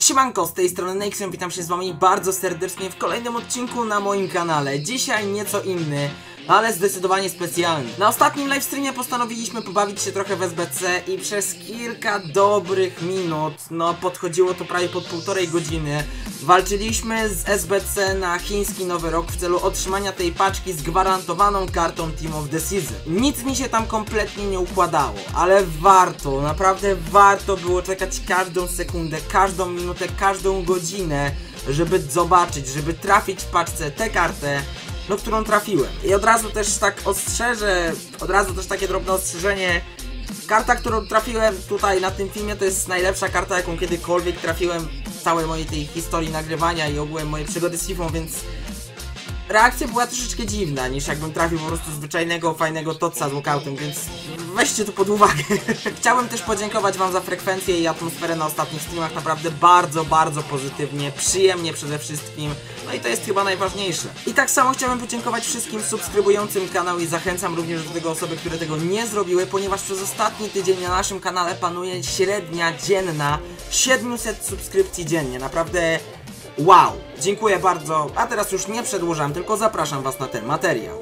Siemanko, z tej strony Nexon, witam się z wami bardzo serdecznie w kolejnym odcinku na moim kanale. Dzisiaj nieco inny, ale zdecydowanie specjalny. Na ostatnim livestreamie postanowiliśmy pobawić się trochę w SBC i przez kilka dobrych minut, no podchodziło to prawie pod 1,5 godziny, walczyliśmy z SBC na chiński Nowy Rok w celu otrzymania tej paczki z gwarantowaną kartą Team of the Season. Nic mi się tam kompletnie nie układało, ale warto, naprawdę warto było czekać każdą sekundę, każdą minutę, każdą godzinę, żeby zobaczyć, żeby trafić w paczce tę kartę, no którą trafiłem. I od razu też tak ostrzeżę, takie drobne ostrzeżenie. Karta, którą trafiłem tutaj na tym filmie, to jest najlepsza karta, jaką kiedykolwiek trafiłem w całej mojej tej historii nagrywania i ogółem mojej przygody z FIFA, więc reakcja była troszeczkę dziwna, niż jakbym trafił po prostu zwyczajnego, fajnego totsa z walkoutem, więc weźcie to pod uwagę. Chciałem też podziękować wam za frekwencję i atmosferę na ostatnich streamach, naprawdę bardzo pozytywnie, przyjemnie przede wszystkim, no i to jest chyba najważniejsze. I tak samo chciałem podziękować wszystkim subskrybującym kanał i zachęcam również do tego osoby, które tego nie zrobiły, ponieważ przez ostatni tydzień na naszym kanale panuje średnia dzienna 700 subskrypcji dziennie, naprawdę wow, dziękuję bardzo, a teraz już nie przedłużam, tylko zapraszam was na ten materiał.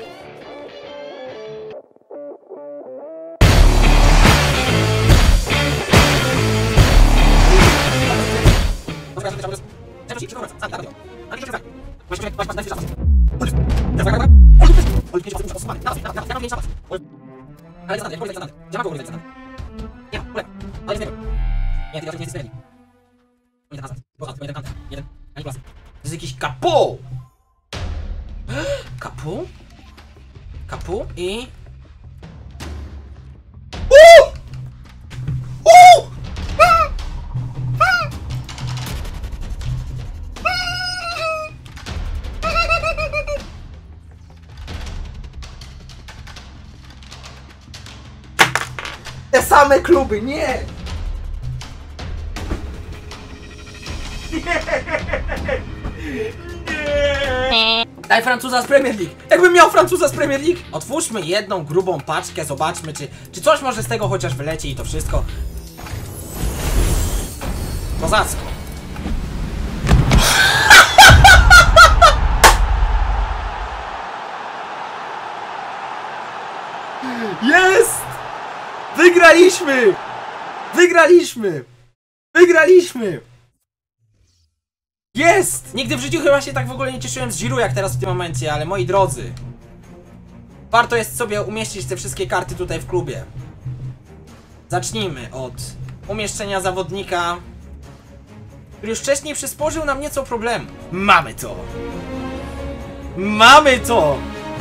To jest jakiś kapu! Kapu? Kapu i... Te same kluby, nie! Daj Francuza z Premier League! Jakbym miał Francuza z Premier League! Otwórzmy jedną grubą paczkę, zobaczmy czy coś może z tego chociaż wyleci i to wszystko. Kozacko. Jest! Wygraliśmy! Wygraliśmy! Wygraliśmy! Jest! Nigdy w życiu chyba się tak w ogóle nie cieszyłem z Giroud jak teraz w tym momencie, ale moi drodzy, warto jest sobie umieścić te wszystkie karty tutaj w klubie. Zacznijmy od umieszczenia zawodnika, który już wcześniej przysporzył nam nieco problemu. Mamy to! Mamy to!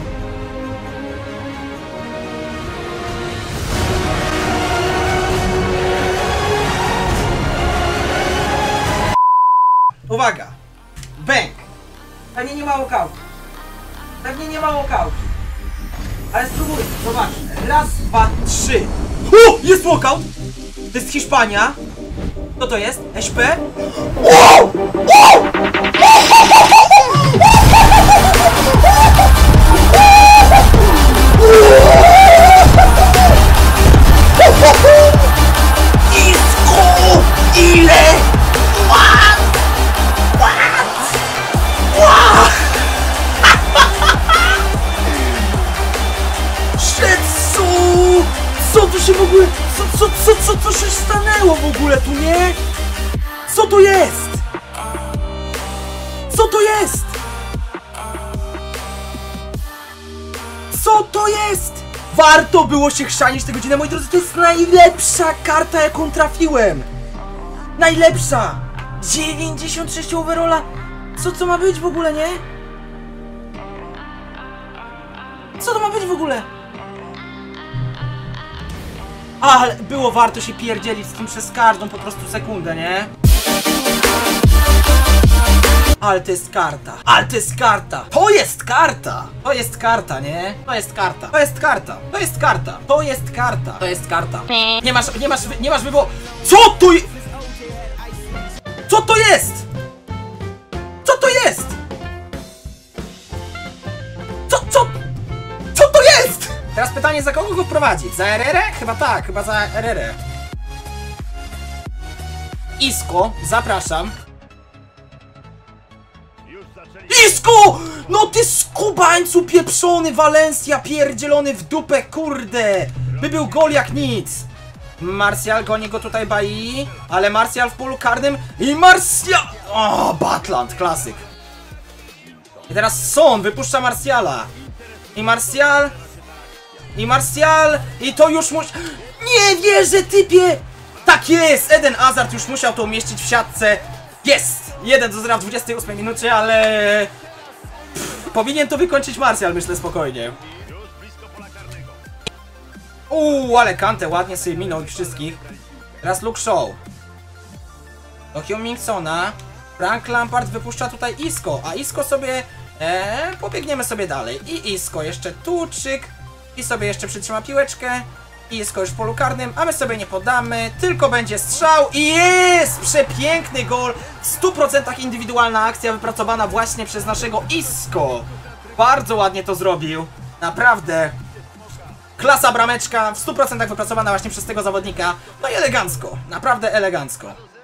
Uwaga! Bęk! Pewnie nie ma walkoutu. Pewnie nie ma walkoutu. Ale spróbuj, zobaczmy. Raz, dwa, trzy. Jest walkout! To jest Hiszpania. Co to jest? SP? Ile? Co tu się w ogóle... Co się stanęło w ogóle tu, nie? Co to jest? Co to jest? Co to jest? Warto było się chrzanić tę godzinę, moi drodzy, to jest najlepsza karta, jaką trafiłem. Najlepsza! 96 overalla. Co ma być w ogóle, nie? Co to ma być w ogóle? Ale było warto się pierdzielić z tym przez każdą po prostu sekundę, nie? Ale to jest karta. Ale to jest karta. To jest karta. To jest karta, nie? To jest karta. To jest karta. To jest karta. To jest karta. To jest karta. Nie masz wyboru. Co to jest? Co to jest? Co to jest? Co to jest? Teraz pytanie, za kogo go wprowadzić? Za Herrerę? Chyba tak, chyba za Herrerę. Isco, zapraszam. Isco! No ty skubańcu pieprzony, Valencia pierdzielony w dupę, kurde! By był gol jak nic! Martial goni go tutaj Bai, ale Martial w polu karnym i Martial! O, Batland, klasyk. I teraz Son wypuszcza Martiala. I Martial... I to już musi... Nie wierzę, typie! Tak jest! Eden Hazard już musiał to umieścić w siatce. Jest! 1-0 w 28 minucie, ale... powinien to wykończyć Martial, myślę, spokojnie. Ale Kante ładnie sobie minął ich wszystkich. Teraz Luke Shaw. Do Humingsona. Frank Lampard wypuszcza tutaj Isco, a Isco sobie... pobiegniemy sobie dalej. I Isco jeszcze tuczyk. I sobie jeszcze przytrzyma piłeczkę. I Isco już w polu karnym, a my sobie nie podamy. Tylko będzie strzał i jest! Przepiękny gol. W 100% indywidualna akcja wypracowana właśnie przez naszego Isco. Bardzo ładnie to zrobił. Naprawdę. Klasa brameczka, w 100% wypracowana właśnie przez tego zawodnika. No i elegancko. Naprawdę elegancko.